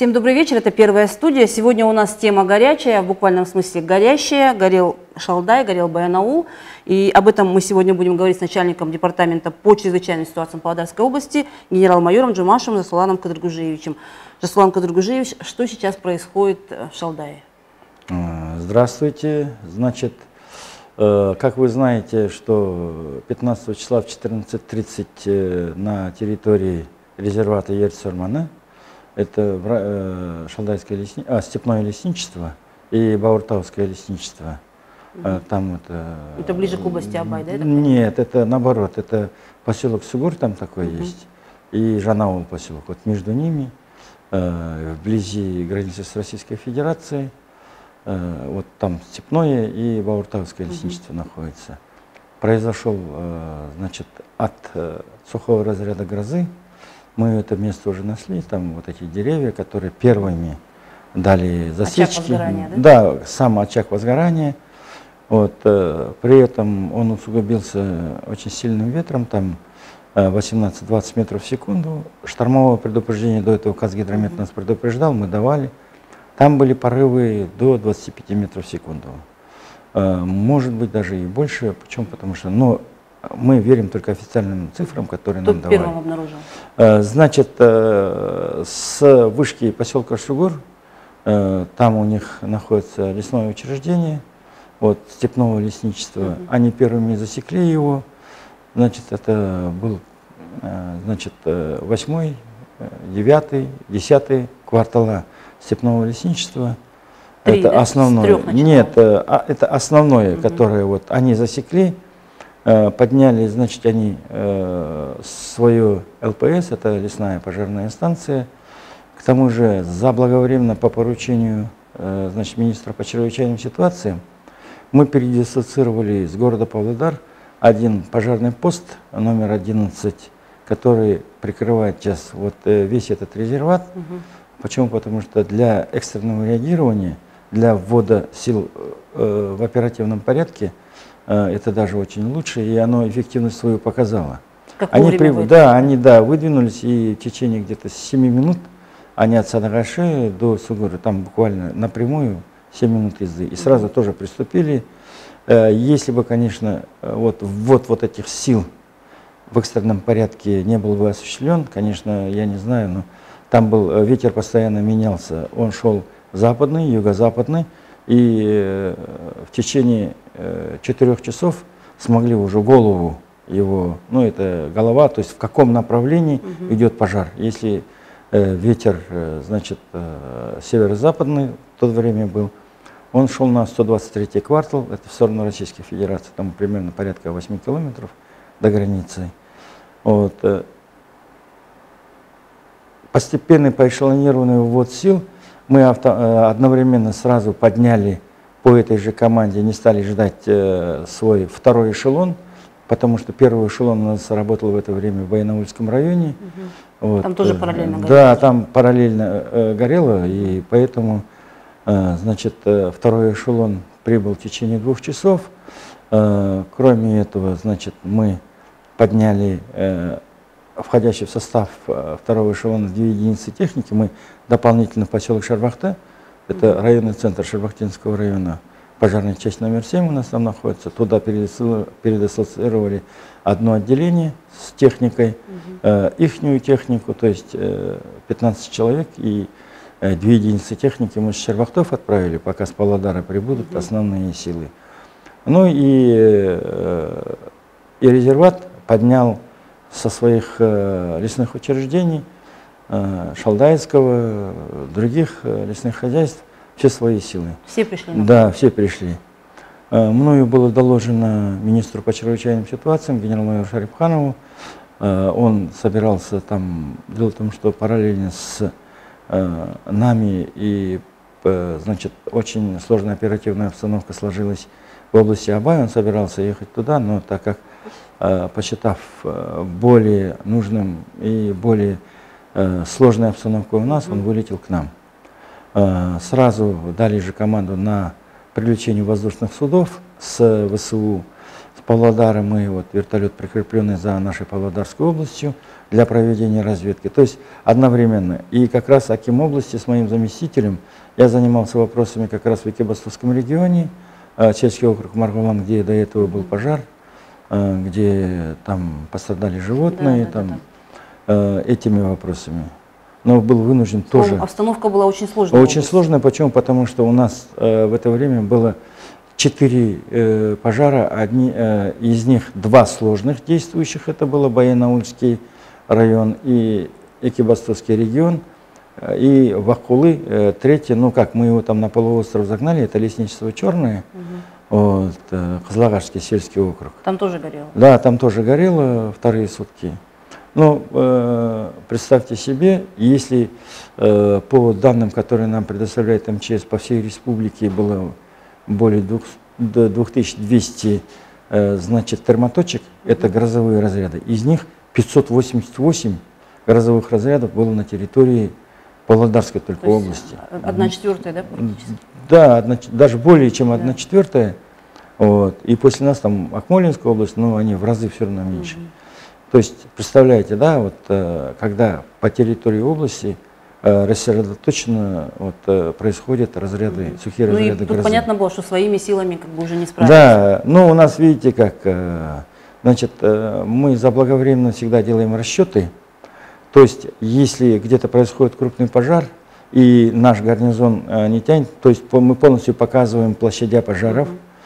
Всем добрый вечер, это «Первая студия». Сегодня у нас тема горячая, в буквальном смысле горящая. Горел Шалдай, горел Баянаул. И об этом мы сегодня будем говорить с начальником департамента по чрезвычайным ситуациям Павлодарской области, генерал-майором Джумашевым Жасуланом Кадыргужиевичем. Жасулан Кадыргужиевич, что сейчас происходит в Шалдае? Здравствуйте. Значит, как вы знаете, что 15 числа в 14:30 на территории резервата Ертис-Орманы, это Шалдайское степное лесничество и Бауыртауское лесничество. Там это ближе к области Абай, да? Нет, это наоборот, это поселок Сугур, там такой есть, и Жанаул поселок. Вот между ними, вблизи границы с Российской Федерацией, вот там степное и Бауыртауское лесничество находится. Произошел, значит, от сухого разряда грозы. Мы это место уже нашли, там вот эти деревья, которые первыми дали засечки. Очаг возгорания, да? Да, сам очаг возгорания. Вот, при этом он усугубился очень сильным ветром, там 18-20 метров в секунду. Штормового предупреждения до этого Казгидромет нас предупреждал, мы давали. Там были порывы до 25 метров в секунду. Может быть, даже и больше. Почему? Потому что мы верим только официальным цифрам, которые нам давали. Первым обнаружил? Значит, с вышки поселка Сугур, там у них находится лесное учреждение, вот, степного лесничества. Они первыми засекли его. Значит, это был 8-й, 9-й, 10-й квартала степного лесничества. Это основное. Нет, это основное, которое вот они засекли. Подняли, значит, они свою ЛПС, это лесная пожарная станция. К тому же заблаговременно по поручению, значит, министра по чрезвычайным ситуациям мы передислоцировали из города Павлодар один пожарный пост номер 11, который прикрывает сейчас вот весь этот резерват. Почему? Потому что для экстренного реагирования, для ввода сил в оперативном порядке, это даже очень лучше, и оно эффективность свою показало. Они выдвинулись, и в течение где-то 7 минут они от Садагаши до Сугура, там буквально напрямую 7 минут езды, и сразу тоже приступили. Если бы, конечно, ввод этих сил в экстренном порядке не был бы осуществлен, конечно, я не знаю, но там был ветер постоянно менялся, он шел западный, юго-западный, и в течение 4 часов смогли уже голову его, это голова, то есть в каком направлении идет пожар. Если ветер, значит, северо-западный в то время был, он шел на 123-й квартал, это в сторону Российской Федерации, там примерно порядка 8 километров до границы. Вот. Постепенный поэшелонированный ввод сил. Мы одновременно сразу подняли по этой же команде, не стали ждать свой второй эшелон, потому что первый эшелон у нас работал в это время в Баянаульском районе. Вот. Там тоже параллельно горело? Да, там параллельно горело, и поэтому, значит, второй эшелон прибыл в течение 2 часов. Кроме этого, значит, мы подняли входящий в состав второго эшелона 2 единицы техники, мы дополнительно в поселок Шарбахта, это районный центр Шарбахтинского района, пожарная часть номер 7 у нас там находится, туда передислоцировали одно отделение с техникой, ихнюю технику, то есть 15 человек, и 2 единицы техники мы с Шарбахтов отправили, пока с Павлодара прибудут основные силы. Ну и резерват поднял со своих лесных учреждений, Шалдайского, других лесных хозяйств, все свои силы. Все пришли? Да, все пришли. Мною было доложено министру по чрезвычайным ситуациям, генерал-майору Шарипханову. Он собирался там, дело в том, что параллельно с нами и, значит, очень сложная оперативная обстановка сложилась в области Абай, он собирался ехать туда, но так как посчитав более нужным и более сложной обстановкой у нас, он вылетел к нам. Сразу дали же команду на привлечение воздушных судов с ВСУ, с Павлодара мы, вот вертолет прикрепленный за нашей Павлодарской областью для проведения разведки. То есть одновременно. И как раз аким области с моим заместителем я занимался вопросами как раз в Экибастузском регионе, сельский округ Маргулан, где до этого был пожар, где там пострадали животные, этими вопросами. Но был вынужден тоже. Обстановка была очень сложная. Очень сложная. Почему? Потому что у нас в это время было 4 пожара, из них 2 сложных действующих. Это было Баянаульский район и Экибастузский регион. И Вахкулы, 3, ну как, мы его там на полуостров загнали, это лесничество Черное, вот, Кызлагашский сельский округ. Там тоже горело? Да, там тоже горело 2-е сутки. Ну, представьте себе, если по данным, которые нам предоставляет МЧС, по всей республике было более 2200 значит, термоточек, это грозовые разряды, из них 588 грозовых разрядов было на территории Павлодарской только области. 1/4, да, практически? Да, даже более чем 1/4. Вот. И после нас там Акмолинская область, но они в разы все равно меньше. То есть, представляете, да, вот когда по территории области рассредоточенно происходят разряды, сухие разряды грозы. Тут понятно было, что своими силами как бы уже не справились. Да, ну у нас, видите, как, значит, мы заблаговременно всегда делаем расчеты. То есть, если где-то происходит крупный пожар, и наш гарнизон не тянет, то есть мы полностью показываем площадя пожаров,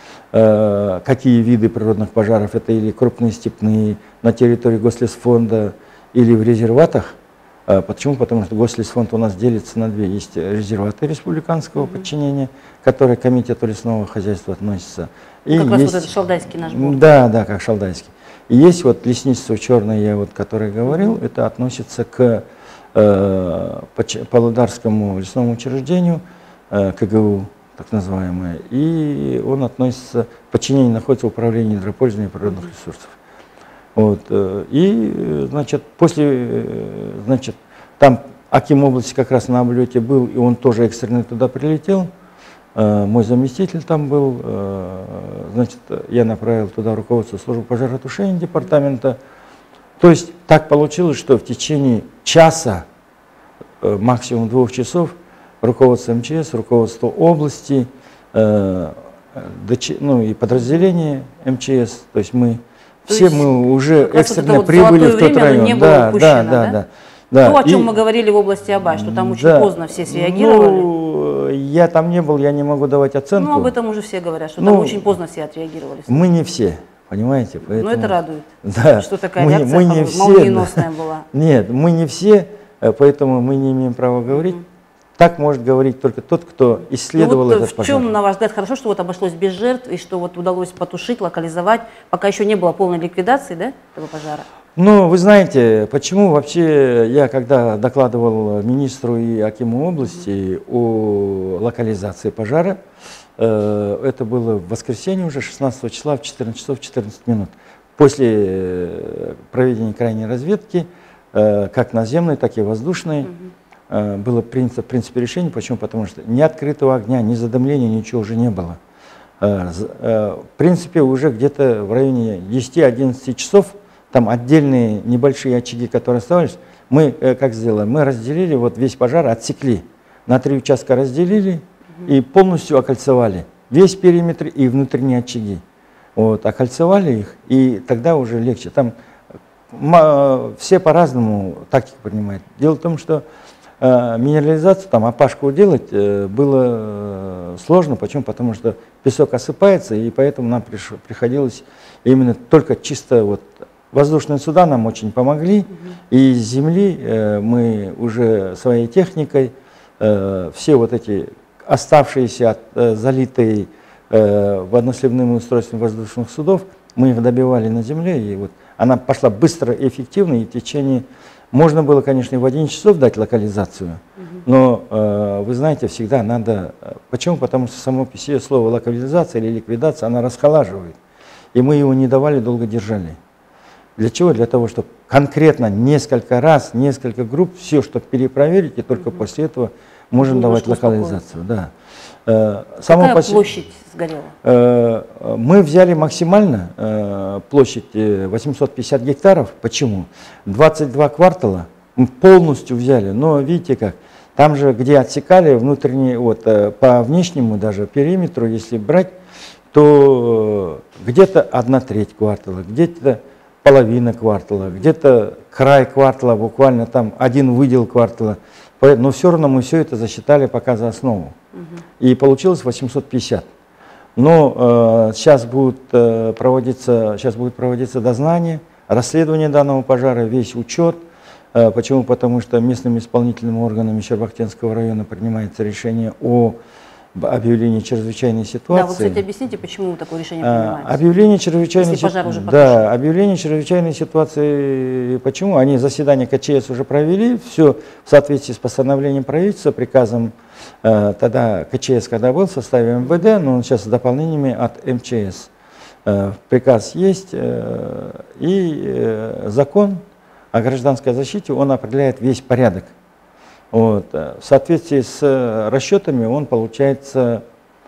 какие виды природных пожаров, это или крупные степные, на территории Гослесфонда, или в резерватах. Почему? Потому что Гослесфонд у нас делится на 2. Есть резерваты республиканского подчинения, которые к комитету лесного хозяйства относятся. И как есть, раз вот этот шалдайский наш был. Да, да, как шалдайский. И есть вот лесничество Черное, я вот, который говорил, это относится к Павлодарскому лесному учреждению, КГУ, так называемое, и он относится, подчинение находится в управлении гидропользования природных ресурсов. Вот, и, значит, значит, там аким области как раз на облете был, и он тоже экстренно туда прилетел. Мой заместитель там был, значит, я направил туда руководство службы пожаротушения департамента. То есть так получилось, что в течение часа, максимум 2 часов, руководство МЧС, руководство области, ну и подразделение МЧС, то есть мы уже экстренно прибыли в тот район. Да. То, о чем мы говорили в области Абай, что там очень поздно все среагировали. Ну, я там не был, я не могу давать оценку. Ну, об этом уже все говорят, что там очень поздно все отреагировали. Мы не все, понимаете? Поэтому... Но это радует, да, что такая реакция молниеносная была. Нет, мы не все, поэтому мы не имеем права говорить. Так может говорить только тот, кто исследовал этот пожар. В чем, на ваш взгляд, хорошо, что вот обошлось без жертв, и что вот удалось потушить, локализовать, пока еще не было полной ликвидации, да, этого пожара? Ну, вы знаете, почему вообще я, когда докладывал министру и акиму области о локализации пожара, это было в воскресенье уже, 16 числа, в 14 часов 14 минут. После проведения крайней разведки, как наземной, так и воздушной, было принято, в принципе, решение. Почему? Потому что ни открытого огня, ни задымления, ничего уже не было. В принципе, уже где-то в районе 10-11 часов, там отдельные небольшие очаги, которые оставались, мы как сделали? Мы разделили, вот весь пожар отсекли, на 3 участка разделили и полностью окольцевали весь периметр и внутренние очаги. Вот, окольцевали их, и тогда уже легче. Там все по-разному тактику принимают. Дело в том, что минерализацию, там опашку делать было сложно. Почему? Потому что песок осыпается, и поэтому нам приходилось именно только чисто вот воздушные суда нам очень помогли. И с земли мы уже своей техникой все вот эти оставшиеся залитые водонасливными устройствами воздушных судов, мы их добивали на земле, и вот она пошла быстро и эффективно, и в течение... Можно было, конечно, и в 11 часов дать локализацию, но, вы знаете, всегда надо... Почему? Потому что само по себе слово локализация или ликвидация, она расхолаживает. И мы его не давали, долго держали. Для чего? Для того, чтобы конкретно несколько раз, несколько групп, все, чтобы перепроверить, и только после этого можем давать локализацию. Да. Какая площадь сгорела? Мы взяли максимально площадь 850 гектаров. Почему? 22 квартала мы полностью взяли, но видите как, там же, где отсекали внутренний, вот, по внешнему даже периметру, если брать, то где-то 1/3 квартала, где-то половина квартала, где-то край квартала, буквально там один выдел квартала. Но все равно мы все это засчитали пока за основу. И получилось 850. Но сейчас будет проводиться дознание, расследование данного пожара, весь учет. Почему? Потому что местными исполнительными органами Щербактенского района принимается решение о объявлении чрезвычайной ситуации. Да, вот, кстати, объясните, почему такое решение принимается? Объявление чрезвычайной ситуации. Да, объявление чрезвычайной ситуации. Почему? Они заседание КЧС уже провели, все в соответствии с постановлением правительства, приказом тогда КЧС, когда был в составе МВД, но он сейчас с дополнениями от МЧС. Приказ есть, и закон о гражданской защите, он определяет весь порядок. Вот. В соответствии с расчетами он, получается,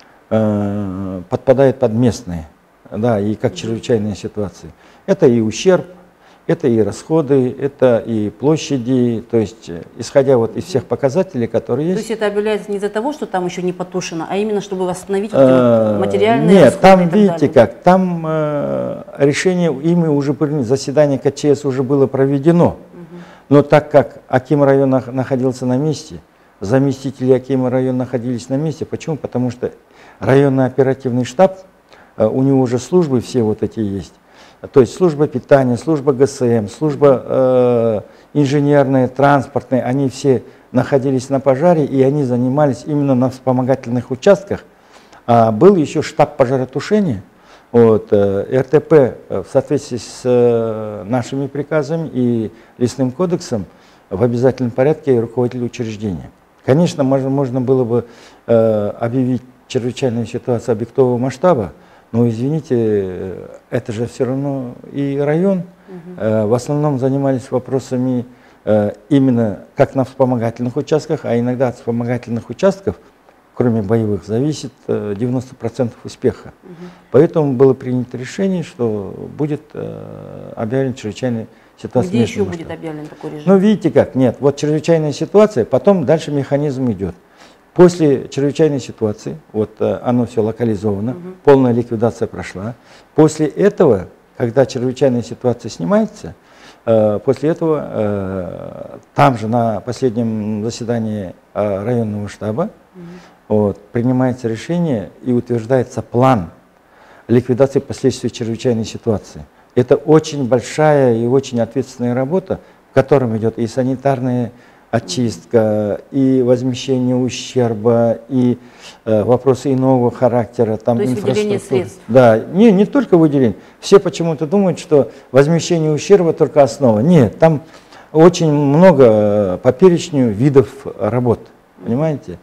подпадает под местные, да, и как чрезвычайные ситуации. Это и ущерб, это и расходы, это и площади, то есть исходя вот из всех показателей, которые есть. То есть это объявляется не из-за того, что там еще не потушено, а именно чтобы восстановить материальные Нет, расходы? там, видите как, там решение ими уже, заседание КЧС уже было проведено. Но так как Аким района находился на месте, заместители Акима района находились на месте. Почему? Потому что районный оперативный штаб, у него уже службы все вот эти есть. То есть служба питания, служба ГСМ, служба инженерная, транспортная, они все находились на пожаре, и они занимались именно на вспомогательных участках. А был еще штаб пожаротушения. Вот, РТП в соответствии с нашими приказами и лесным кодексом в обязательном порядке руководитель учреждения. Конечно, можно было бы объявить чрезвычайную ситуацию объектового масштаба, но, извините, это же все равно и район. В основном занимались вопросами именно как на вспомогательных участках, а иногда от вспомогательных участков, кроме боевых, зависит 90% успеха. Поэтому было принято решение, что будет объявлен чрезвычайная ситуация. Где еще будет объявлен такой режим? Ну, видите как, нет, вот чрезвычайная ситуация, потом дальше механизм идет. После чрезвычайной ситуации, вот оно все локализовано, полная ликвидация прошла. После этого, когда чрезвычайная ситуация снимается, после этого там же на последнем заседании районного штаба вот, принимается решение и утверждается план ликвидации последствий чрезвычайной ситуации. Это очень большая и очень ответственная работа, в котором идет и санитарная очистка, и возмещение ущерба, и вопросы иного характера. Там, то есть выделение средств? Да, не только выделение. Все почему-то думают, что возмещение ущерба только основа. Нет, там очень много по перечню видов работ, понимаете?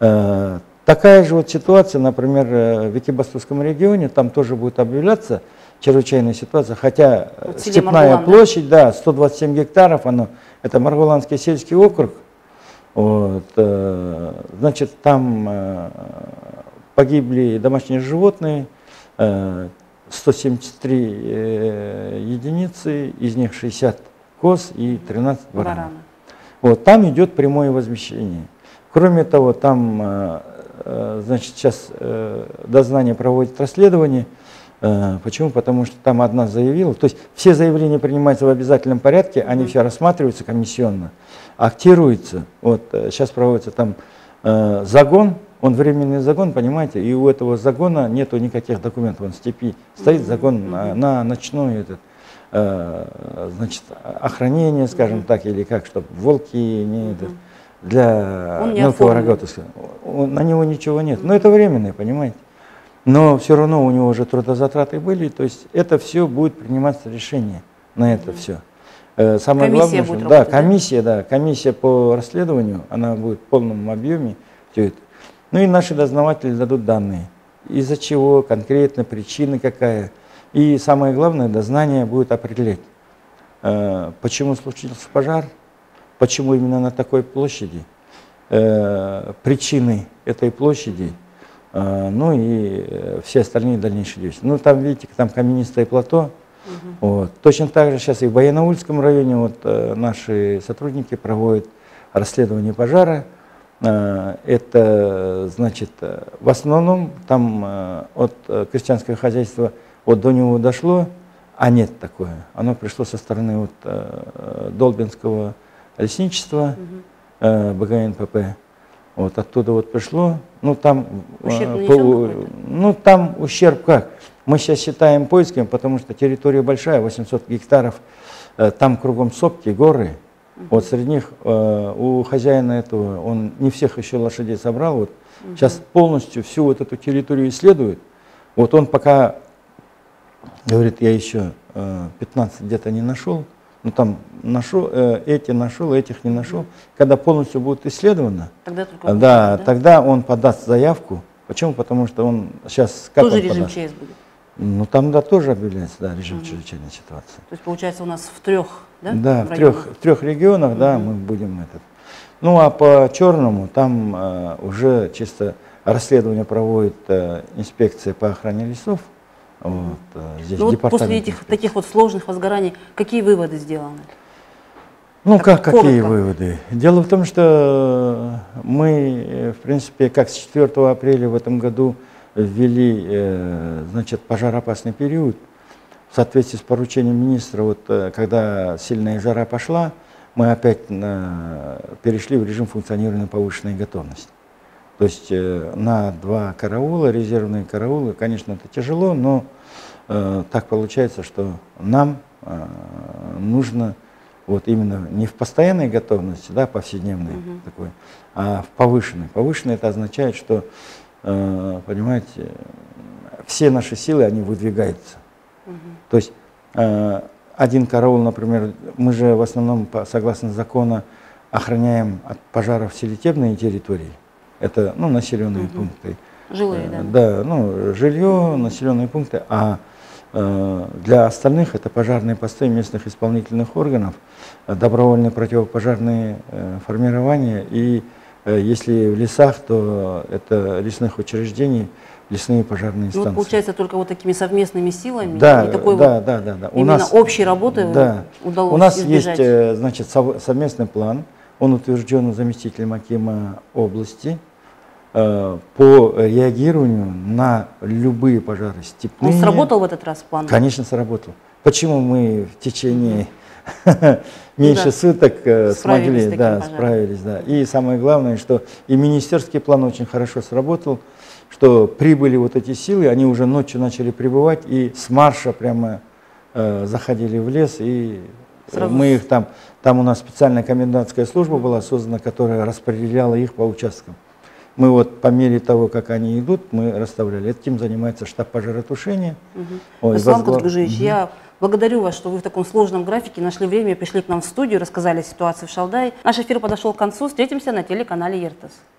Такая же вот ситуация, например, в Экибастузском регионе, там тоже будет объявляться чрезвычайная ситуация, хотя вот степная площадь, да, 127 гектаров, это Маргуланский сельский округ, вот, значит, там погибли домашние животные, 173 единицы, из них 60 коз и 13 баранов. Вот, там идет прямое возмещение. Кроме того, там, значит, сейчас дознание проводит расследование. Почему? Потому что там одна заявила, то есть все заявления принимаются в обязательном порядке, они все рассматриваются комиссионно, актируются. Вот сейчас проводится там загон, он временный загон, понимаете, и у этого загона нету никаких документов, он в степи стоит, загон на ночной значит, охранение, скажем так, или как, чтобы волки не для мелкого рогата, на него ничего нет, но это временное, понимаете. Но все равно у него уже трудозатраты были, то есть это все будет приниматься решение на это все. Самое главное, что, да, комиссия по расследованию, она будет в полном объеме, все это. Ну и наши дознаватели дадут данные, из-за чего конкретно, причины какая. И самое главное, дознание будет определять, почему случился пожар, почему именно на такой площади, причины этой площади, ну и все остальные дальнейшие действия. Ну там, видите, там каменистое плато. Вот. Точно так же сейчас и в Баянаульском районе вот, наши сотрудники проводят расследование пожара. Это, значит, в основном там от крестьянского хозяйства вот до него дошло, а нет такое. Оно пришло со стороны вот Долбинского лесничества, БГНПП. Вот оттуда вот пришло. Ну там, там ущерб как? Мы сейчас считаем поисками, потому что территория большая, 800 гектаров, там кругом сопки, горы. Вот среди них у хозяина этого, он не всех еще лошадей собрал, вот сейчас полностью всю вот эту территорию исследует. Вот он пока говорит, я еще 15 где-то не нашел, ну там нашел, этих не нашел. Когда полностью будет исследовано, тогда он подаст заявку. Почему? Потому что он сейчас... Тоже режим ЧС будет? Ну там да, тоже объявляется, да, режим чрезвычайной ситуации. То есть получается у нас в трех, да? Да, в трех регионах, да, мы будем этот. Ну а по Черному там уже чисто расследование проводит инспекция по охране лесов. Вот, здесь вот после этих таких вот сложных возгораний, какие выводы сделаны? Ну какие выводы? Дело в том, что мы, в принципе, как с 4 апреля в этом году ввели, значит, пожароопасный период. В соответствии с поручением министра, вот, когда сильная жара пошла, мы опять перешли в режим функционирования повышенной готовности. То есть на 2 караула, резервные караулы, конечно, это тяжело, но так получается, что нам нужно вот именно не в постоянной готовности, да, повседневной такой, а в повышенной. Повышенной это означает, что, понимаете, все наши силы, они выдвигаются. То есть один караул, например, мы же в основном, согласно закону, охраняем от пожаров селитебные территории. Это, ну, населенные пункты. Жилые, да? Да, ну, жилье, населенные пункты. А для остальных это пожарные посты местных исполнительных органов, добровольные противопожарные формирования. И если в лесах, то это лесных учреждений, лесные пожарные станции. Вот получается, только вот такими совместными силами, да, и такой да, вот да, да, да. именно общей работы удалось У нас избежать. есть, значит, совместный план, он утвержден заместителем акима области по реагированию на любые пожары степные. Он сработал в этот раз план? Конечно, сработал. Почему мы в течение меньше суток смогли, справились, да. И самое главное, что и министерский план очень хорошо сработал, что прибыли вот эти силы, они уже ночью начали прибывать и с марша прямо заходили в лес, и мы их там у нас специальная комендантская служба была создана, которая распределяла их по участкам. Мы вот по мере того, как они идут, мы расставляли. Этим занимается штаб пожаротушения. Аслан Кудгужевич, я благодарю вас, что вы в таком сложном графике нашли время, пришли к нам в студию, рассказали о ситуации в Шалдае. Наш эфир подошел к концу. Встретимся на телеканале ЕРТАС.